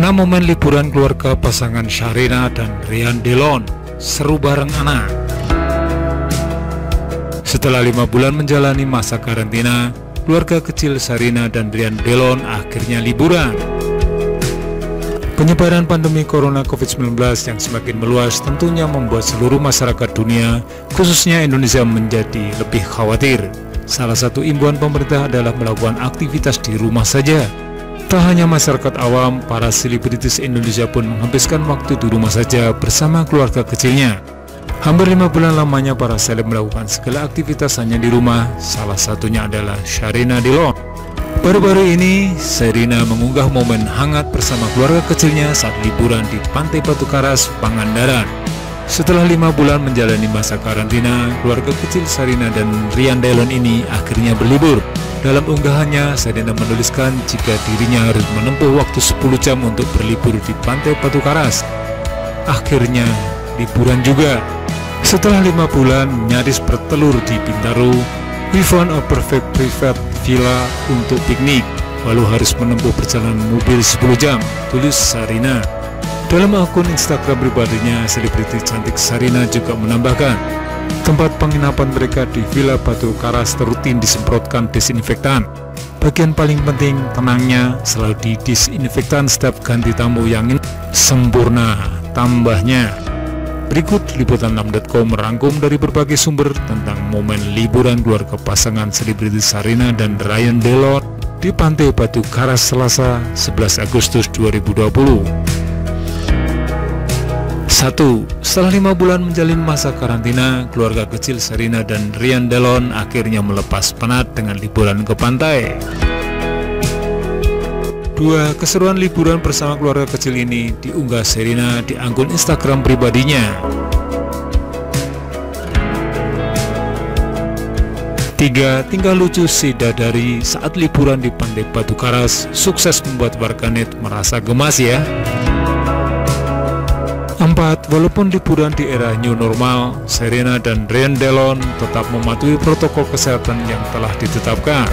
Momen liburan keluarga pasangan Sharina dan Ryan Delon, seru bareng anak. Setelah 5 bulan menjalani masa karantina, keluarga kecil Sharina dan Ryan Delon akhirnya liburan. Penyebaran pandemi corona COVID-19 yang semakin meluas tentunya membuat seluruh masyarakat dunia, khususnya Indonesia, menjadi lebih khawatir. Salah satu imbauan pemerintah adalah melakukan aktivitas di rumah saja. Tak hanya masyarakat awam, para selebritis Indonesia pun menghabiskan waktu di rumah saja bersama keluarga kecilnya. Hampir 5 bulan lamanya para seleb melakukan segala aktivitas hanya di rumah, salah satunya adalah Sharina Delon. Baru-baru ini, Sharina mengunggah momen hangat bersama keluarga kecilnya saat liburan di Pantai Batu Karas, Pangandaran. Setelah 5 bulan menjalani masa karantina, keluarga kecil Sharina dan Ryan Delon ini akhirnya berlibur. Dalam unggahannya, Sharina menuliskan jika dirinya harus menempuh waktu 10 jam untuk berlibur di Pantai Batu Karas. Akhirnya, liburan juga. Setelah 5 bulan nyaris bertelur di Bintaro, we found a perfect private villa untuk piknik, walau harus menempuh perjalanan mobil 10 jam, tulis Sharina. Dalam akun Instagram pribadinya, selebriti cantik Sharina juga menambahkan, tempat penginapan mereka di Villa Batu Karas rutin disemprotkan desinfektan. Bagian paling penting, tenangnya, selalu didisinfektan setiap ganti tamu yang sempurna, tambahnya. Berikut liputan 6.com merangkum dari berbagai sumber tentang momen liburan keluarga pasangan selebriti Sharina dan Ryan Delon di Pantai Batu Karas Selasa 11 Agustus 2020. 1. Setelah 5 bulan menjalin masa karantina, keluarga kecil Sharina dan Ryan Delon akhirnya melepas penat dengan liburan ke pantai. 2. Keseruan liburan bersama keluarga kecil ini diunggah Sharina di akun Instagram pribadinya. 3. Tingkah lucu si Dadari saat liburan di Pantai Batu Karas sukses membuat warganet merasa gemas ya. 4. Walaupun liburan di era new normal, Sharina dan Ryan Delon tetap mematuhi protokol kesehatan yang telah ditetapkan.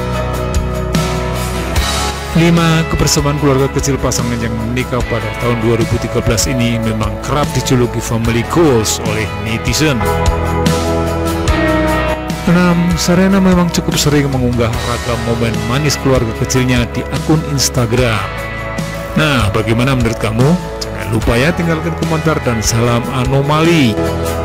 5. Kebersamaan keluarga kecil pasangan yang menikah pada tahun 2013 ini memang kerap dijuluki family goals oleh netizen. 6. Sharina memang cukup sering mengunggah ragam momen manis keluarga kecilnya di akun Instagram. Nah, bagaimana menurut kamu? Jangan lupa ya tinggalkan komentar dan salam anomali.